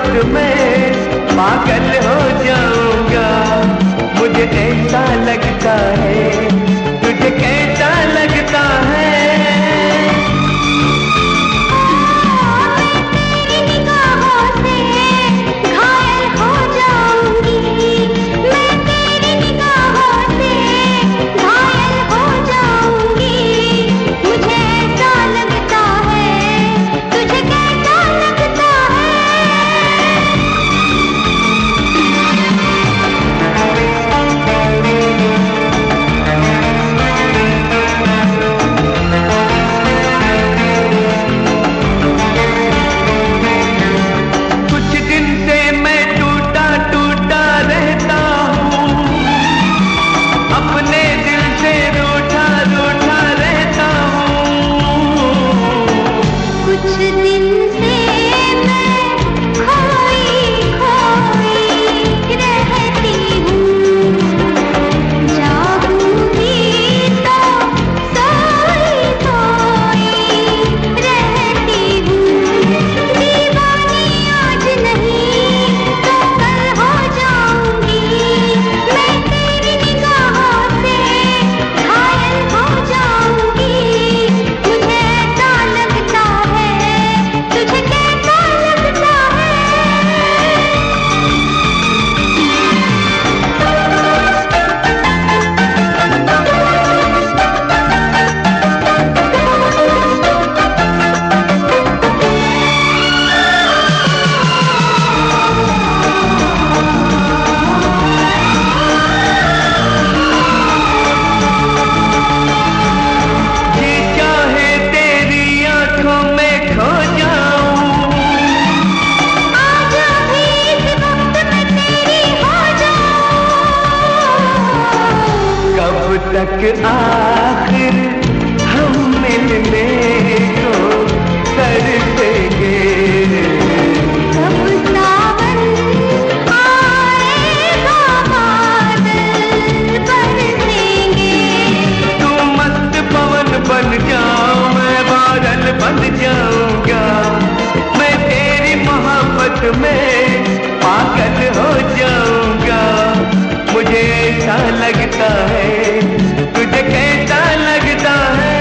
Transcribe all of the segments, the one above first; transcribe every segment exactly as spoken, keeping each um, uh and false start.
मोहब्बत में पागल हो जाऊंगा। मुझे ऐसा लगता है, तुझे कैसा लगता है? तक आखिर हम मिलने को तरसेंगे। कब सावन आएगा बादल बरसेंगे। तू मस्त पवन बन जाओ, मैं बादल बन जाऊंगा। मैं तेरी मोहब्बत में पागल हो जाऊंगा। मुझे ऐसा लगता है, तुझे कैसा लगता है?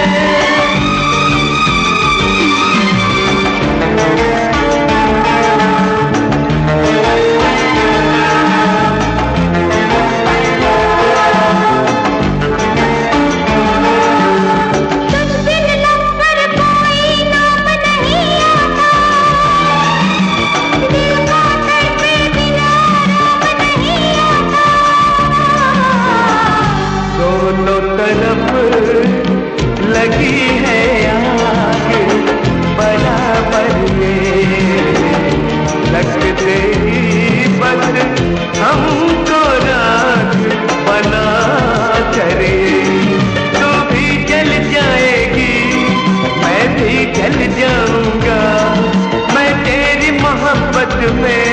लगी है आग बराबर ये, लगते ही बस हमको राख बना करे। तू भी जल जाएगी, मैं भी जल जाऊंगा। मैं तेरी मोहब्बत में